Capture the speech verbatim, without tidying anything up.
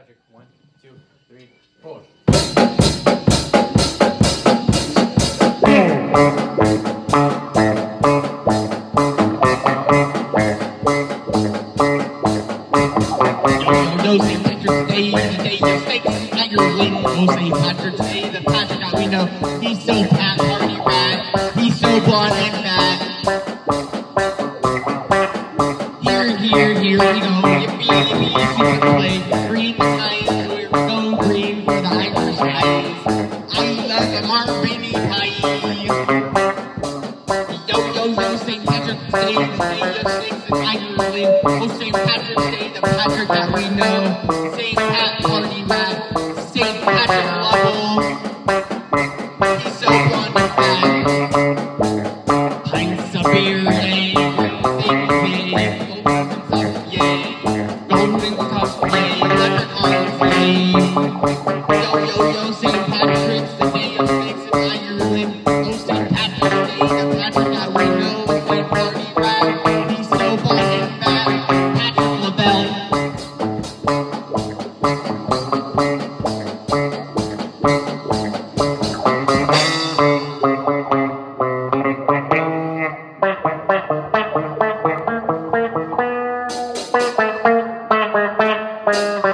Patrick, one, two, three, four. No Saint Patrick's Day, the day of snakes and your wing. No Saint Patrick's Day, the Patrick that we know. He's so Pat Partry Rat, he's so blonde and fat. Here, here, here we go. Yippee, yippee, yippee, play. Green skies, here we go. Green for the Irish guys. I love the marimba pie. Yo, yo, yo, Saint Patrick's Day, the day of snakes and Ireland. Oh, Saint Patrick's Day, the Patrick that we know. Saint Pat Partry Rat, Saint Patrick Lovell. He's so blonde and fat. Pints of beer, yay. Golden cup, yay. Leprechauns, yay. Yo, yo, yo, Saint Patrick's, the day of snakes in Ireland. Oh, Saint Patrick's Day, the Patrick that we know. Saint Partry Rat, he's so blonde and fat. Patrick Lovellll. Bye.